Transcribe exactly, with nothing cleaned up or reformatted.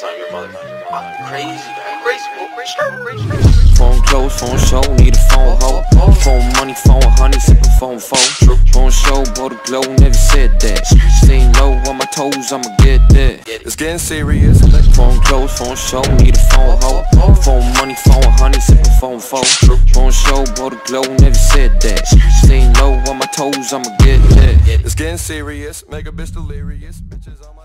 time your mother. I'm crazy, man. Crazy, crazy, crazy. Phone close, phone show, need a phone hoe. Phone money, phone honey, sippin' phone phone. Phone show, blow the glow, never said that. Staying low on my toes, I'ma get that. It's getting serious. Phone close, phone show, need a phone hoe. Phone money, phone honey, sippin' phone phone. Phone show, blow the glow, never said that. Staying low on my toes, I'ma get that. It's getting serious. Make a bitch delirious. Bitches on my